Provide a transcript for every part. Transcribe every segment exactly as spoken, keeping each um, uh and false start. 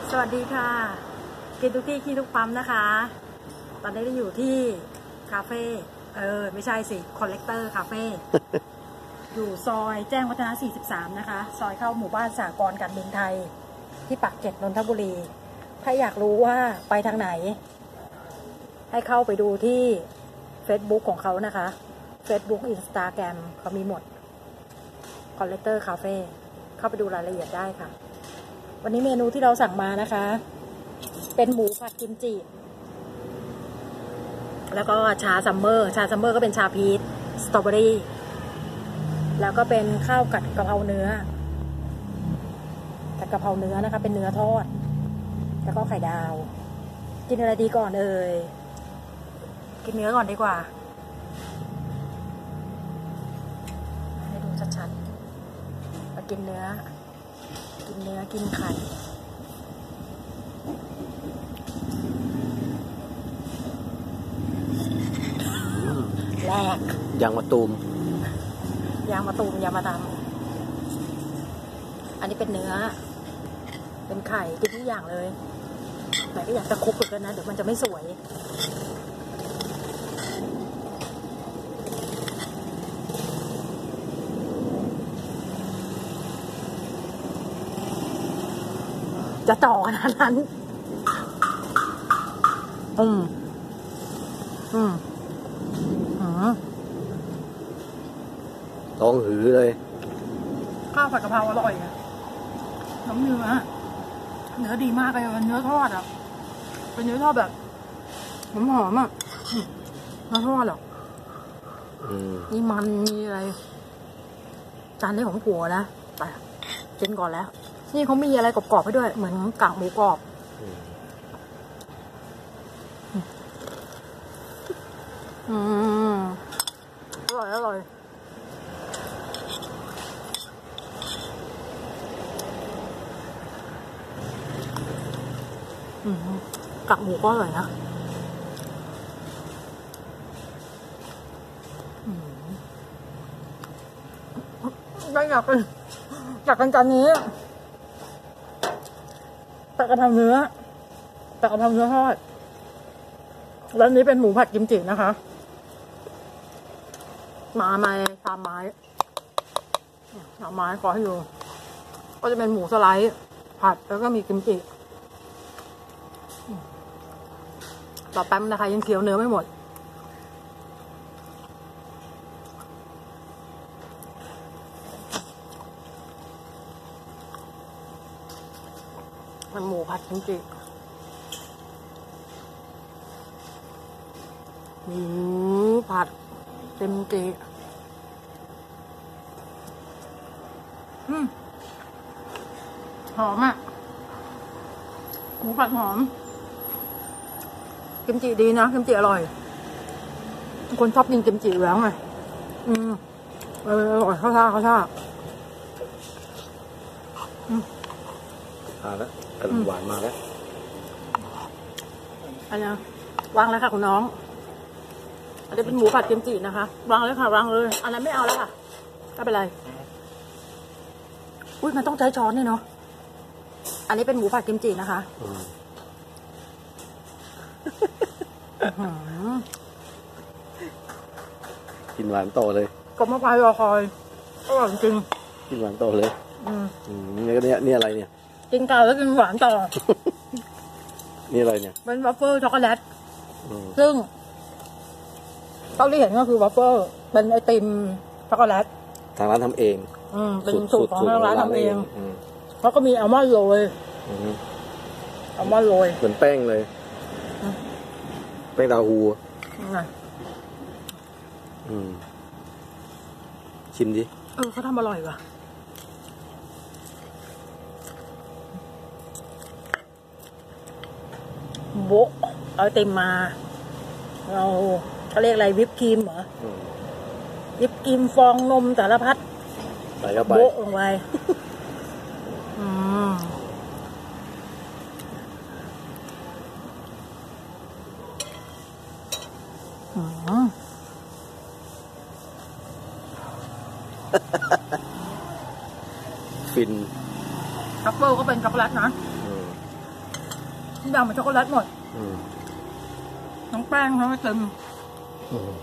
สวัสดีค่ะกินทุกที่ขี้ทุกปั๊มนะคะตอนนี้เราอยู่ที่คาเฟ่เออไม่ใช่สิคอลเลกเตอร์คาเฟ่ อยู่ซอยแจ้งวัฒนะสี่สิบสามนะคะซอยเข้าหมู่บ้านสหกรณ์การบินไทยที่ปากเกร็ดนนทบุรีถ้าอยากรู้ว่าไปทางไหนให้เข้าไปดูที่ Facebook ของเขานะคะ Facebook Instagram เขามีหมดคอลเลกเตอร์คาเฟ่เข้าไปดูรายละเอียดได้ค่ะวันนี้เมนูที่เราสั่งมานะคะเป็นหมูผัดกิมจิแล้วก็ชาซัมเมอร์ชาซัมเมอร์ก็เป็นชาพีชสตรอเบอรี่แล้วก็เป็นข้าวกัดกะเพราเนื้อกัดกะเพราเนื้อนะคะเป็นเนื้อทอดแล้วก็ไข่ดาวกินอะไรดีก่อนเอ่ยกินเนื้อก่อนดีกว่าให้ดูชัดๆมากินเนื้อกินเนื้อกินไข่แรกยางมะตูมยางมะตูมยางมะตำอันนี้เป็นเนื้อเป็นไข่กินทุกอย่างเลยแต่ก็อยากจะคลุกกันนะเดี๋ยวมันจะไม่สวยจะต่อขนาดนั้นอืมอืมอืมท้องหือเลยข้าวผัดกะเพราอร่อยอะน้ำเนื้อเนื้อดีมากเลยมันเนื้อทอดอ่ะเป็นเนื้อทอดแบบหอมหอมอ่ะเนื้อทอดอ่ะนี่มันมีอะไรจานนี้ของผัวนะไปกินก่อนแล้วนี่เขามีอะไรกรอบๆให้ด้วยเหมือนกากหมูกรอบอืมอร่อยอร่อยอืมกากหมูก็อร่อยนะไม่อยากเป็นอยากกันจานนี้แต่กระเพราเนื้อแต่กระเพราเนื้อทอดแล้วนี้เป็นหมูผัดกิมจินะคะมาไม้สามไม้สามไม้ขอให้ดูก็จะเป็นหมูสไลด์ผัดแล้วก็มีกิมจิต่อแป๊บนะคะยังเคี้ยวเนื้อไม่หมดมันหมูผัดกิมจิหมูผัดกิมจิอืมหอมอ่ะหมูผัดหอมกิมจิดีนะกิมจิอร่อยคนชอบกินกิมจิอยู่แล้วไงอืมเอออร่อยเข้าท่าเข้าท่าอืมมาแล้วขนมหวานมาแล้วอันนี้วางแล้วค่ะคุณน้องอันนี้เป็นหมูผัดกิมจินะคะวางเลยค่ะวางเลยอันนั้นไม่เอาแล้วค่ะไม่เป็นไรอุ้ยมันต้องใช้ช้อนนี่เนาะอันนี้เป็นหมูผัดกิมจินะคะกินหวานโตเลยก็มาพายรอคอยอร่อยจริงกินหวานโตเลยอืมอืมนี่ก็เนี่ยนี่อะไรเนี่ยกินเก่าแล้วกินหวานต่อนี่อะไรเนี่ยเป็นวัฟเฟิลช็อกโกแลตซึ่งเท่าที่เห็นก็คือวัฟเฟิลเป็นไอติมช็อกโกแลตทางร้านทำเองอืมเป็นสูตรของทางร้านทำเองแล้วก็มีอัลมอนด์โรยอัลมอนด์โรยเหมือนแป้งเลยแป้งดาฮูอืมชิมดิเออเขาทำอร่อยว่ะโบ๊ะเอาเต็มมาเราเขาเรียกอะไรวิปครีมเหรอวิปครีมฟองนมสารพัดใส่เข้าไปโบ๊ะลงไปอืมอืมฟินทัฟเฟิลก็เป็นช็อกโกแลตนะทุกอย่างมันช็อกโกแลตหมดอืมทั้งแป้งทั้งไอติมอืม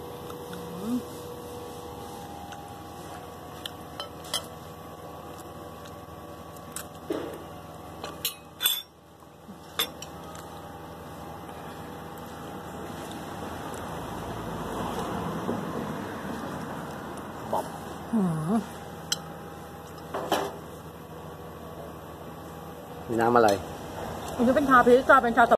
อืมมีน้ำอะไรอันนี้เป็นชาพีชชาเป็นชา